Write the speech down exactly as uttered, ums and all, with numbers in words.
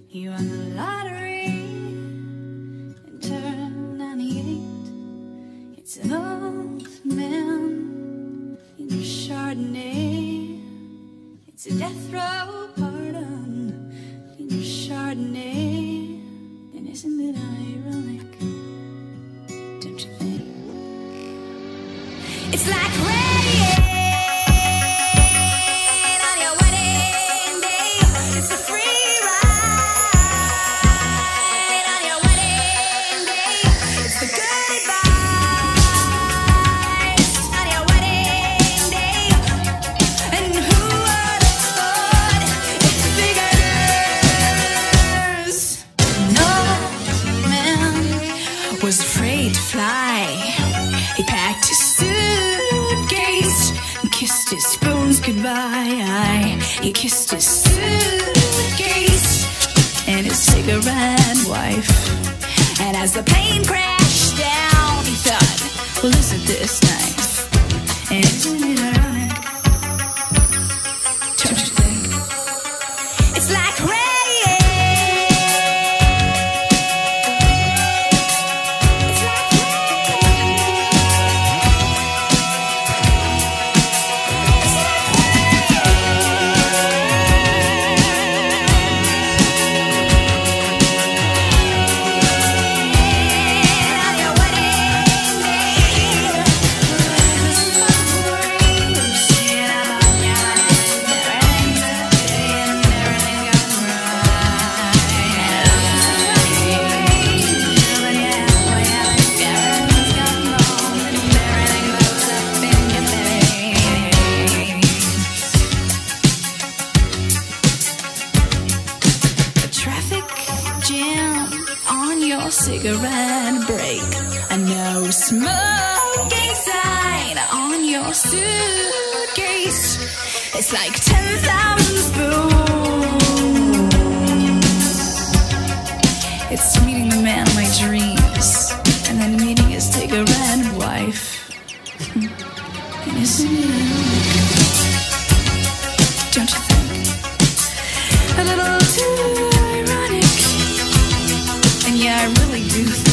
You won the lottery and turned ninety-eight. It's an old man in your Chardonnay. It's a death row pardon in your Chardonnay. And isn't it ironic? Don't you think? It's like rain on your wedding day. It's a free ride on your wedding day. It's the good advice on your wedding day. And who would have thought it's figures? No man was afraid to fly. He packed his suitcase and kissed his spoons goodbye. He kissed his suitcase and his cigarette wife. And as the plane crashed down, he thought, well, isn't this nice? And isn't it ironic? Don't you think? It's like rain. Cigarette break, a no smoking sign on your suitcase. It's like ten thousand spoons. It's meeting the man of my dreams, and then meeting his cigarette wife. And isn't it ironic? Don't you think? A little too ironic. And yeah, I really do think